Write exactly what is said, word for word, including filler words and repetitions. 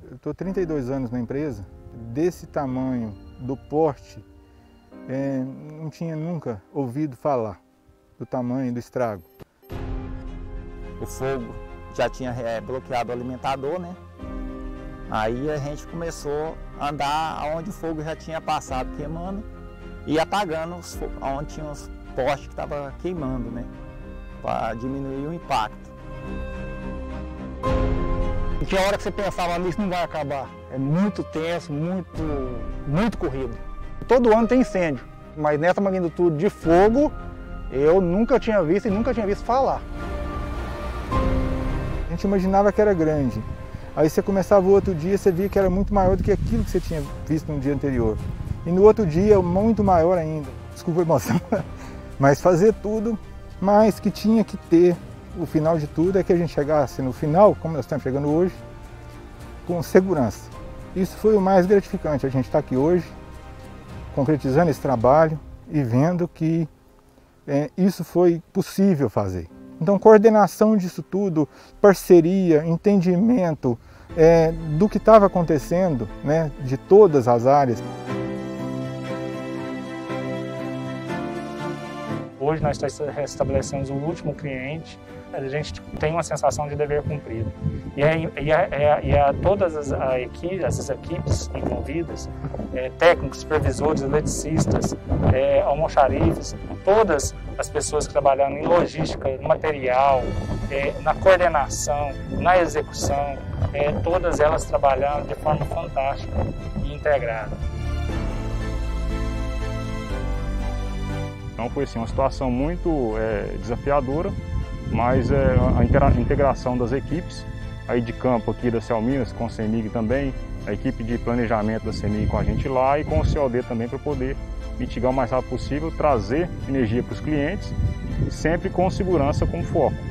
Eu estou trinta e dois anos na empresa, desse tamanho, do porte, é, não tinha nunca ouvido falar do tamanho do estrago. O fogo já tinha é, bloqueado o alimentador, né? Aí a gente começou a andar onde o fogo já tinha passado queimando e apagando os, onde tinha os postes que estavam queimando, né? Para diminuir o impacto. E tinha hora que você pensava, isso não vai acabar. É muito tenso, muito, muito corrido. Todo ano tem incêndio, mas nessa magnitude de fogo eu nunca tinha visto e nunca tinha visto falar. A gente imaginava que era grande. Aí você começava o outro dia, você via que era muito maior do que aquilo que você tinha visto no dia anterior. E no outro dia, muito maior ainda. Desculpa a emoção. Mas fazer tudo, mas que tinha que ter, o final de tudo é que a gente chegasse no final, como nós estamos chegando hoje, com segurança. Isso foi o mais gratificante, a gente está aqui hoje, concretizando esse trabalho e vendo que é, isso foi possível fazer. Então, coordenação disso tudo, parceria, entendimento é, do que estava acontecendo, né, de todas as áreas. Hoje nós restabelecemos o último cliente, a gente tem uma sensação de dever cumprido. E, é, e, é, é, e é, todas as a equipe, essas equipes envolvidas, é, técnicos, supervisores, eletricistas, é, almoxarifes, todas as pessoas que trabalham em logística, no material, é, na coordenação, na execução, é, todas elas trabalhando de forma fantástica e integrada. Então foi assim, uma situação muito é, desafiadora, mas é, a integração das equipes, aí de campo aqui da Celminas, com a CEMIG também, a equipe de planejamento da CEMIG com a gente lá e com o C O D também para poder mitigar o mais rápido possível, trazer energia para os clientes, sempre com segurança como foco.